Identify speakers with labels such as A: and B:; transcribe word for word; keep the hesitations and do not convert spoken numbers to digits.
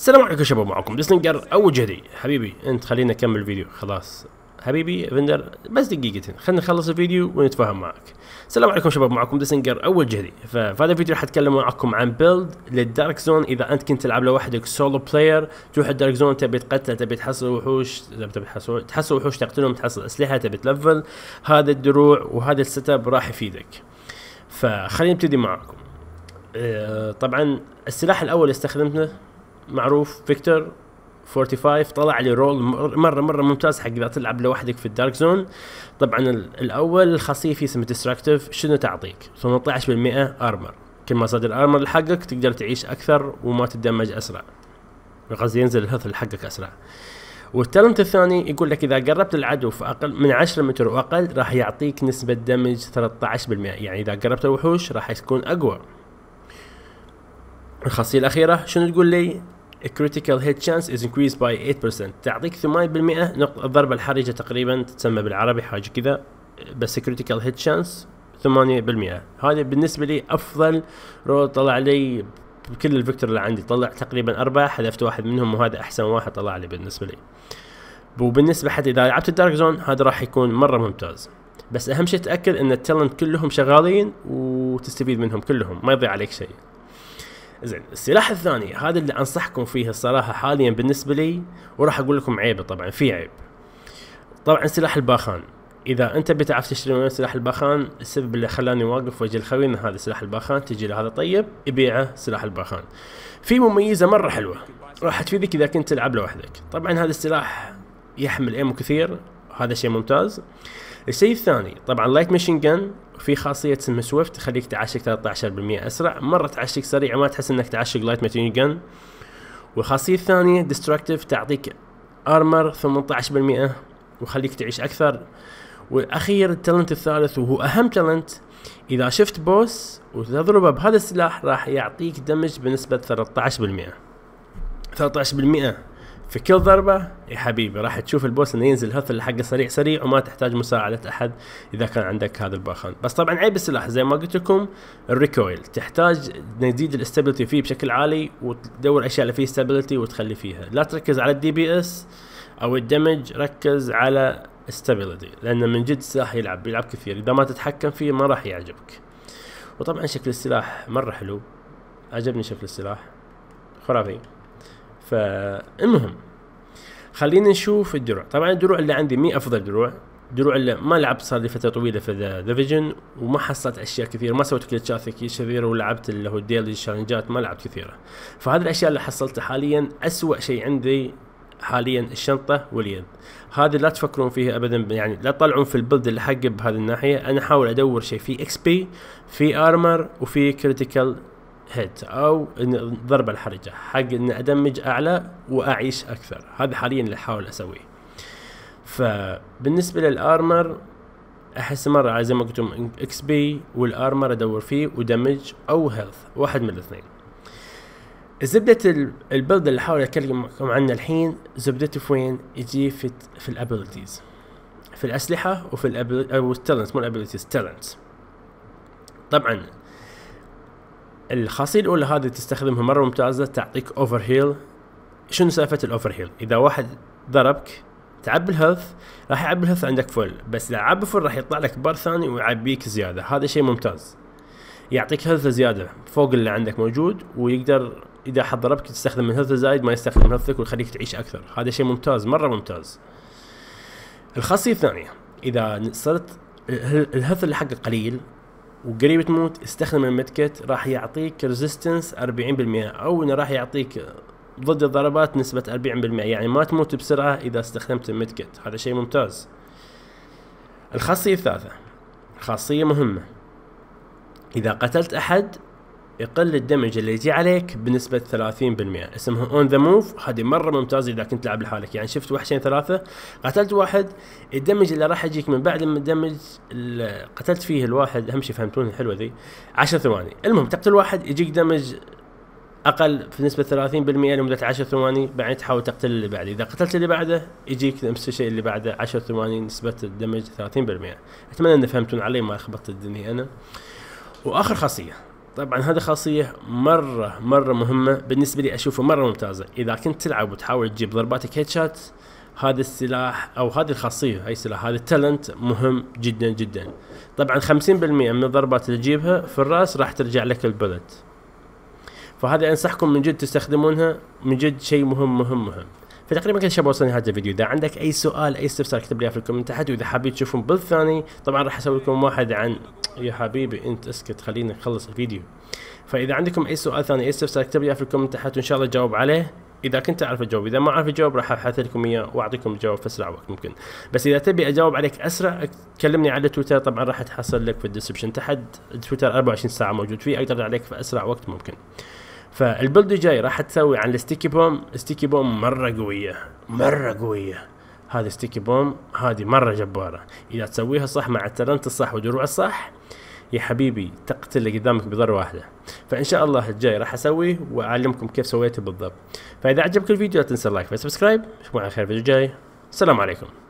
A: السلام عليكم شباب، معكم ديسلينجر او جدي. حبيبي انت خلينا نكمل الفيديو خلاص. حبيبي فندر بس دقيقتين خلينا نخلص الفيديو ونتفاهم معك. السلام عليكم شباب، معكم ديسلينجر اول جدي. ففي هذا الفيديو راح اتكلم معكم عن بيلد للدارك زون. اذا انت كنت تلعب لوحدك سولو بلاير، تروح الدارك زون تبي تقتل، تبي تحصل وحوش، تبي تحصل تحصل وحوش تقتلهم، تحصل اسلحه، تبي تلفل، هذا الدروع وهذا السيت اب راح يفيدك. فخلينا نبتدي معكم. اه طبعا السلاح الاول اللي استخدمته معروف فيكتور خمسة وأربعين. طلع لي رول مره مره ممتاز حق اذا تلعب لوحدك في الدارك زون. طبعا الاول الخاصيه فيه اسمها ديستراكتيف. شنو تعطيك؟ ثمانية عشر بالمئة ارمر. كل ما زاد الارمر حقك تقدر تعيش اكثر وما تدمج اسرع، قصدي ينزل الهيلث حقك اسرع. والتالنت الثاني يقول لك اذا قربت العدو في اقل من عشرة متر واقل راح يعطيك نسبه دمج ثلاثة عشر بالمئة، يعني اذا قربت الوحوش راح يكون اقوى. الخاصيه الاخيره شنو تقول لي؟ critical hit chance is increased by ثمانية بالمئة، تعطيك ثمانية بالمئة نقطة الضربة الحرجة تقريبا، تسمى بالعربي حاجة كذا، بس critical hit chance ثمانية بالمئة. هذا بالنسبة لي أفضل رول طلع لي بكل الفيكتور اللي عندي. طلع تقريبا أربعة، حذفت واحد منهم وهذا أحسن واحد طلع لي بالنسبة لي. وبالنسبة حتى إذا لعبت الدارك زون هذا راح يكون مرة ممتاز، بس أهم شيء تأكد أن التالنت كلهم شغالين وتستفيد منهم كلهم، ما يضيع عليك شيء. زين، السلاح الثاني هذا اللي انصحكم فيه الصراحه حاليا بالنسبه لي، وراح اقول لكم عيبه. طبعا في عيب، طبعا سلاح الباخان. اذا انت بتعرف تشتري من سلاح الباخان، السبب اللي خلاني واقف وجه الخوي ان هذا سلاح الباخان تجي له هذا طيب يبيعه. سلاح الباخان في مميزه مره حلوه راح تفيدك اذا كنت تلعب لوحدك. طبعا هذا السلاح يحمل ايمو كثير، هذا شيء ممتاز. الشيء الثاني طبعا لايت ماشين جن، في خاصيه اسمها سويفت تخليك تعشق ثلاثة عشر بالمئة اسرع، مره تعشق سريع ما تحس انك تعشق لايت ماشين جن. والخاصيه الثانيه ديستركتيف تعطيك ارمر ثمانية عشر بالمئة وخليك تعيش اكثر. والاخير التالنت الثالث وهو اهم تالنت، اذا شفت بوس وتضربه بهذا السلاح راح يعطيك دمج بنسبه ثلاثة عشر بالمئة. ثلاثة عشر بالمئة في كل ضربة يا حبيبي راح تشوف البوس انه ينزل هث حقه سريع سريع وما تحتاج مساعدة احد اذا كان عندك هذا الباخان. بس طبعا عيب السلاح زي ما قلت لكم الريكويل، تحتاج تزيد الاستابيليتي فيه بشكل عالي وتدور اشياء اللي فيه استابيليتي وتخلي فيها. لا تركز على الدي بي اس او الدمج، ركز على استابيليتي، لان من جد السلاح يلعب يلعب كثير، اذا ما تتحكم فيه ما راح يعجبك. وطبعا شكل السلاح مرة حلو، عجبني شكل السلاح خرافي. فالمهم خلينا نشوف الدروع. طبعا الدروع اللي عندي مي افضل دروع، دروع اللي ما لعبت صار لي فتره طويله في ذا ديفيجن وما حصلت اشياء كثير، ما سويت كلتشات كثيره ولعبت اللي هو الديلي شالنجات ما لعبت كثيره. فهذه الاشياء اللي حصلتها حاليا. اسوأ شيء عندي حاليا الشنطه واليد، هذه لا تفكرون فيها ابدا، يعني لا تطلعون في البلد اللي حقه بهذه الناحيه. انا احاول ادور شيء في اكس بي، في ارمر، وفي كريتيكال هيت او الضربه الحرجه حق ان ادمج اعلى واعيش اكثر. هذا حاليا اللي احاول اسويه. فبالنسبه للارمر احس مره زي ما قلت لكم اكس بي والارمر ادور فيه ودمج او هيلث، واحد من الاثنين. زبده البلد اللي احاول اكلمكم عنه الحين، زبدته في وين؟ يجي في في الابيلتيز، في الاسلحه وفي الابيلتيز او التالنت، مو الابيلتيز تالنت. طبعا الخاصيه الاولى هذه تستخدمها مره ممتازه، تعطيك اوفر هيل. شنو سالفه الاوفر هيل؟ اذا واحد ضربك تعبي الهيلث راح يعبي الهيلث عندك فل، بس اذا عبي فل راح يطلع لك بار ثاني ويعبيك زياده. هذا شيء ممتاز، يعطيك هيلث زياده فوق اللي عندك موجود، ويقدر اذا حد ضربك تستخدم الهيلث زايد ما يستخدم هيلثك ويخليك تعيش اكثر. هذا شيء ممتاز مره ممتاز. الخاصيه الثانيه اذا صرت الهيلث اللي حقك قليل وقريب تموت، استخدم الميدكت، راح يعطيك ريزيستنس أربعين بالمئة، او انه راح يعطيك ضد الضربات نسبة أربعين بالمئة، يعني ما تموت بسرعة اذا استخدمت الميدكت. هذا شيء ممتاز. الخاصية الثالثة خاصية مهمة، اذا قتلت احد يقل الدمج اللي يجي عليك بنسبة ثلاثين بالمئة، اسمها اون ذا موف. هذه مرة ممتازة اذا كنت تلعب لحالك، يعني شفت وحشين ثلاثة قتلت واحد، الدمج اللي راح يجيك من بعد ما الدمج اللي قتلت فيه الواحد، اهم شيء فهمتون الحلوة ذي، عشر ثواني. المهم تقتل واحد يجيك دمج اقل في نسبة ثلاثين بالمئة لمدة عشر ثواني، بعدين تحاول تقتل اللي بعده، اذا قتلت اللي بعده يجيك نفس الشيء اللي بعده عشر ثواني، نسبة الدمج ثلاثين بالمئة. اتمنى ان فهمتون علي ما خبطت الدنيا انا. واخر خاصية طبعا هذه خاصية مرة مرة مهمة بالنسبة لي، اشوفه مرة ممتازة. اذا كنت تلعب وتحاول تجيب ضرباتك هيد شات، هذا السلاح او هذه الخاصية، هاي السلاح هذا التالنت مهم جدا جدا. طبعا خمسين بالمئة من الضربات اللي تجيبها في الراس راح ترجع لك البلت، فهذا انصحكم من جد تستخدمونها، من جد شيء مهم مهم مهم. فتقريبا كذا شباب وصلنا هذا الفيديو. اذا عندك اي سؤال اي استفسار اكتب لي في الكومنت تحت، واذا حابين تشوفون بث ثاني طبعا راح اسوي لكم واحد عن، يا حبيبي انت اسكت خلينا نخلص الفيديو. فاذا عندكم اي سؤال ثاني اي استفسار اكتب لي في الكومنت تحت وان شاء الله اجاوب عليه اذا كنت اعرف اجاوب. اذا ما اعرف اجاوب راح ابحث لكم اياه واعطيكم الجواب في اسرع وقت ممكن. بس اذا تبي اجاوب عليك اسرع كلمني على تويتر، طبعا راح تحصل لك في الديسكربشن تحت. تويتر أربعة وعشرين ساعه موجود فيه، اقدر عليك في اسرع وقت ممكن. فالبلد الجاي راح تسوي عن الستيكي بوم. ستيكي بوم مره قويه مره قويه، هذه ستيكي بوم هذه مره جباره. اذا تسويها صح مع التالنت الصح ودروع الصح يا حبيبي تقتل اللي قدامك بضربه واحده. فان شاء الله الجاي راح اسويه واعلمكم كيف سويته بالضبط. فاذا عجبك الفيديو لا تنسى اللايك وسبسكرايب. اشوفكم على خير في الفيديو الجاي. السلام عليكم.